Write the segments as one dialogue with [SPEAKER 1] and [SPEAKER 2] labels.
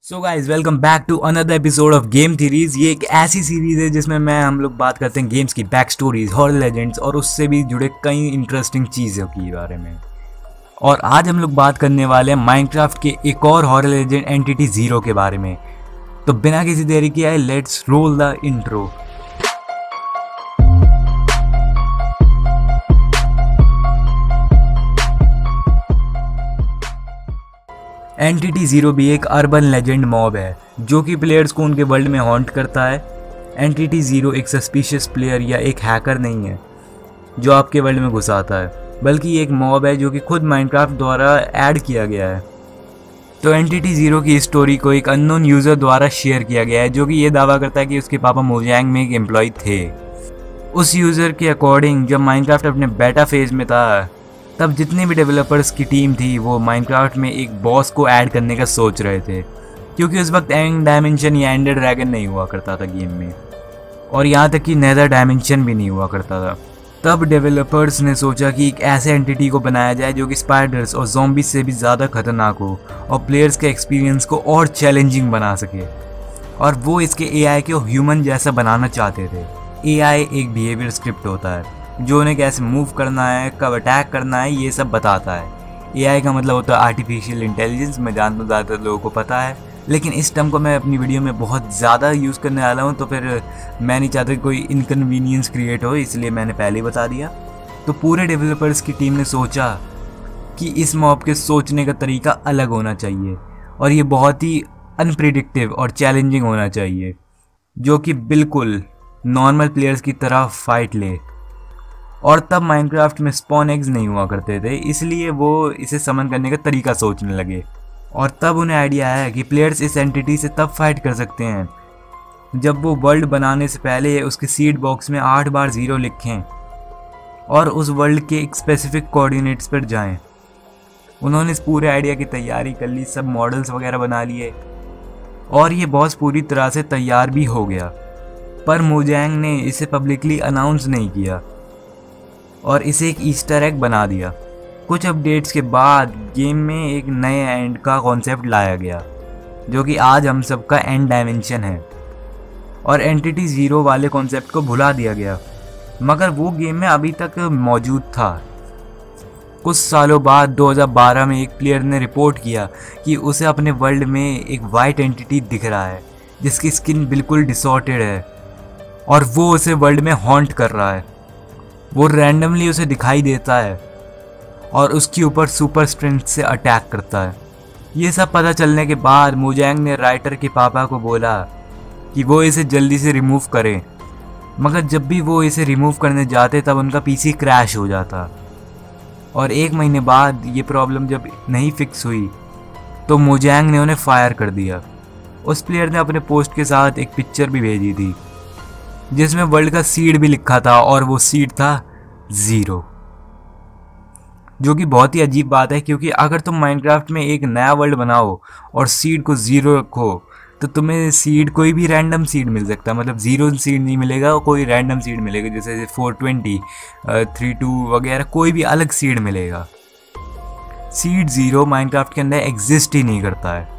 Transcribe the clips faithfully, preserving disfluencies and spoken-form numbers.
[SPEAKER 1] So guys welcome back to another episode of game theories. ये एक ऐसी series है जिसमें मैं हम लोग बात करते हैं गेम्स की बैक स्टोरीज, हॉरर लेजेंड्स और उससे भी जुड़े कई इंटरेस्टिंग चीज़ों के बारे में। और आज हम लोग बात करने वाले हैं माइनक्राफ्ट के एक और हॉरर लेजेंड एंटिटी ज़ीरो के बारे में। तो बिना किसी देरी किए let's roll the intro. Entity zero भी एक अर्बन लेजेंड मॉब है जो कि प्लेयर्स को उनके वर्ल्ड में हॉन्ट करता है। एंटिटी ज़ीरो एक सस्पिशियस प्लेयर या एक हैकर नहीं है जो आपके वर्ल्ड में घुस आता है, बल्कि एक मॉब है जो कि खुद माइनक्राफ्ट द्वारा ऐड किया गया है। तो एंटिटी ज़ीरो की स्टोरी को एक अननोन यूज़र द्वारा शेयर किया गया है जो कि ये दावा करता है कि उसके पापा मोजैंग में एक एम्प्लॉय थे। उस यूज़र के अकॉर्डिंग जब माइनक्राफ्ट अपने बेटा फेज में था तब जितने भी डेवलपर्स की टीम थी वो माइनक्राफ्ट में एक बॉस को ऐड करने का सोच रहे थे, क्योंकि उस वक्त एंड डायमेंशन या एंडर ड्रैगन नहीं हुआ करता था गेम में, और यहाँ तक कि नेदर डायमेंशन भी नहीं हुआ करता था। तब डेवलपर्स ने सोचा कि एक ऐसे एंटिटी को बनाया जाए जो कि स्पाइडर्स और ज़ॉम्बीज से भी ज़्यादा खतरनाक हो और प्लेयर्स के एक्सपीरियंस को और चैलेंजिंग बना सके। और वो इसके ए आई को ह्यूमन जैसा बनाना चाहते थे। ए आई एक बिहेवियर स्क्रिप्ट होता है जो उन्हें कैसे मूव करना है, कब अटैक करना है, ये सब बताता है। ए आई का मतलब होता है आर्टिफिशियल इंटेलिजेंस। मैं जानता हूँ ज़्यादातर लोगों को पता है, लेकिन इस टर्म को मैं अपनी वीडियो में बहुत ज़्यादा यूज़ करने वाला हूँ, तो फिर मैं नहीं चाहता कि कोई इनकन्वीनियंस क्रिएट हो, इसलिए मैंने पहले ही बता दिया। तो पूरे डेवलपर्स की टीम ने सोचा कि इस मॉब के सोचने का तरीका अलग होना चाहिए और ये बहुत ही अनप्रिडिक्टिव और चैलेंजिंग होना चाहिए, जो कि बिल्कुल नॉर्मल प्लेयर्स की तरह फाइट ले। और तब माइनक्राफ्ट में स्पॉन एग्स नहीं हुआ करते थे, इसलिए वो इसे समन करने का तरीका सोचने लगे। और तब उन्हें आइडिया आया कि प्लेयर्स इस एंटिटी से तब फाइट कर सकते हैं जब वो वर्ल्ड बनाने से पहले उसके सीड बॉक्स में आठ बार ज़ीरो लिखें और उस वर्ल्ड के एक स्पेसिफिक कोऑर्डिनेट्स पर जाएं। उन्होंने इस पूरे आइडिया की तैयारी कर ली, सब मॉडल्स वगैरह बना लिए और ये बॉस पूरी तरह से तैयार भी हो गया। पर मोजैंग ने इसे पब्लिकली अनाउंस नहीं किया और इसे एक ईस्टर एग बना दिया। कुछ अपडेट्स के बाद गेम में एक नए एंड का कॉन्सेप्ट लाया गया जो कि आज हम सबका एंड डायमेंशन है, और एंटिटी ज़ीरो वाले कॉन्सेप्ट को भुला दिया गया, मगर वो गेम में अभी तक मौजूद था। कुछ सालों बाद दो हज़ार बारह में एक प्लेयर ने रिपोर्ट किया कि उसे अपने वर्ल्ड में एक वाइट एंटिटी दिख रहा है जिसकी स्किन बिल्कुल डिसॉर्टेड है और वो उसे वर्ल्ड में हॉन्ट कर रहा है। वो रैंडमली उसे दिखाई देता है और उसके ऊपर सुपर स्ट्रेंथ से अटैक करता है। ये सब पता चलने के बाद मोजैंग ने राइटर के पापा को बोला कि वो इसे जल्दी से रिमूव करें, मगर जब भी वो इसे रिमूव करने जाते तब उनका पीसी क्रैश हो जाता। और एक महीने बाद ये प्रॉब्लम जब नहीं फिक्स हुई तो मोजैंग ने उन्हें फायर कर दिया। उस प्लेयर ने अपने पोस्ट के साथ एक पिक्चर भी भेजी थी जिसमें वर्ल्ड का सीड भी लिखा था, और वो सीड था ज़ीरो, जो कि बहुत ही अजीब बात है, क्योंकि अगर तुम माइनक्राफ्ट में एक नया वर्ल्ड बनाओ और सीड को ज़ीरो रखो तो तुम्हें सीड कोई भी रैंडम सीड मिल सकता है। मतलब ज़ीरो सीड नहीं मिलेगा, कोई रैंडम सीड मिलेगा, जैसे फोर ट्वेंटी, थ्री टू वगैरह कोई भी अलग सीड मिलेगा। सीड ज़ीरो माइनक्राफ्ट के अंदर एग्जिस्ट ही नहीं करता है।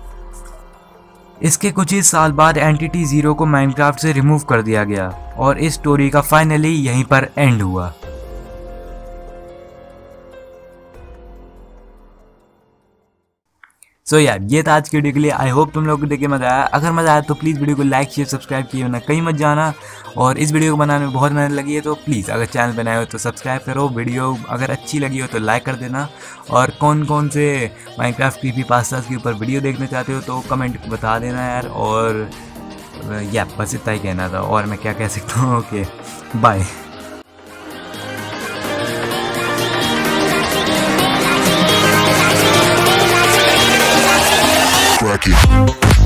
[SPEAKER 1] इसके कुछ ही साल बाद एंटिटी ज़ीरो को माइनक्राफ्ट से रिमूव कर दिया गया और इस स्टोरी का फाइनली यहीं पर एंड हुआ। सो so यार, ये था आज की वीडियो के लिए। आई होप तुम लोगों को देख के मज़ा आया। अगर मज़ा आया तो प्लीज़ वीडियो को लाइक शेयर सब्सक्राइब किए ना कहीं मत जाना। और इस वीडियो को बनाने में बहुत मेहनत लगी है, तो प्लीज़ अगर चैनल बनाए हो तो सब्सक्राइब करो। वीडियो अगर अच्छी लगी हो तो लाइक कर देना। और कौन कौन से माइनक्राफ्ट क्रीपी पास्तास के ऊपर वीडियो देखना चाहते हो तो कमेंट बता देना यार। और या बस इतना ही कहना था, और मैं क्या कह सकता हूँ। Okay bye.
[SPEAKER 2] Crack it.